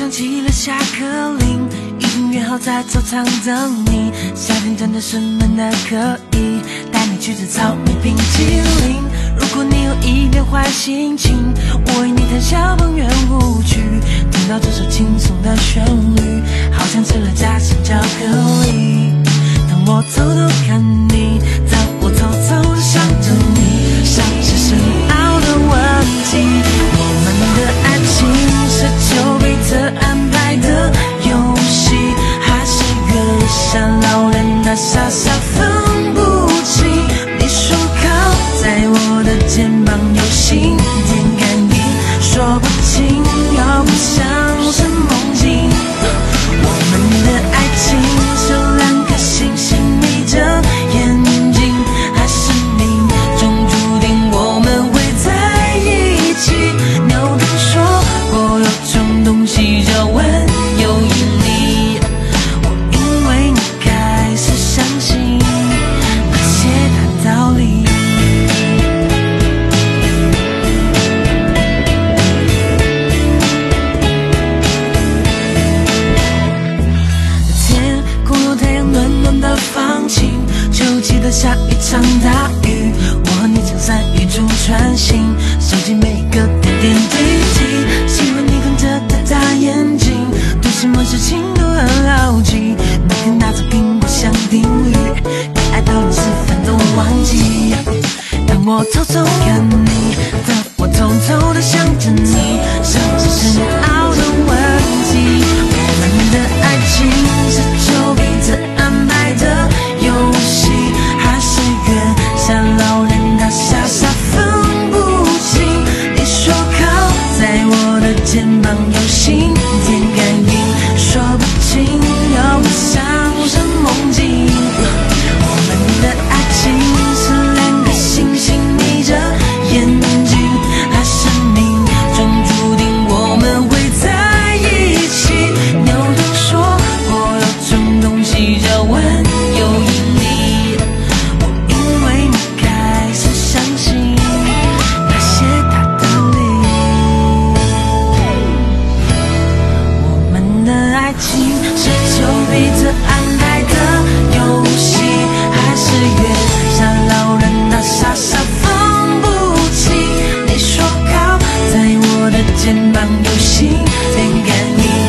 响起了下课铃，已经约好在操场等你。夏天真的是闷得可以，带你去吃草莓冰淇淋。如果你有一点坏心情，我为你弹小邦圆舞曲。听到这首轻松的旋律，好像吃了夹心巧克力。当我偷偷看你，当我偷偷地想着你，像是深奥的问题。我们的爱情是丘比特安排的游戏，还是月下老人的傻傻分不清？你说靠在我的肩膀有心电感应，说不清又不像是梦境。我们的爱情是两颗星星眯着眼睛，还是命中注定我们会在一起？牛顿说过有种东西叫万有引力，我因为你开始相信那些大道理。天空有太阳暖暖的放晴，就记得下一场大雨，我和你将伞雨中穿行，收集每个点点滴滴。喜欢你看着大大眼睛，对什么事情都很好奇，每天打着苹果像定律，你爱到连吃饭都忘记。当我偷偷看你，当我偷偷地想着你，像是深奥的问题。我们的爱情是丘比特安排的游戏，还是月下老人他傻傻分不清？你说靠在我的肩膀有心电感应，说不清又不像是梦境。我们的爱情是两颗星星眯着眼睛，还是命中注定我们会在一起？牛顿说过有种东西叫万有引力，我因为你开始相信那些大道理。我们的爱情是丘比特安排的游戏，还是月下老人他傻傻分不清？你说靠在我的肩膀有心电感应，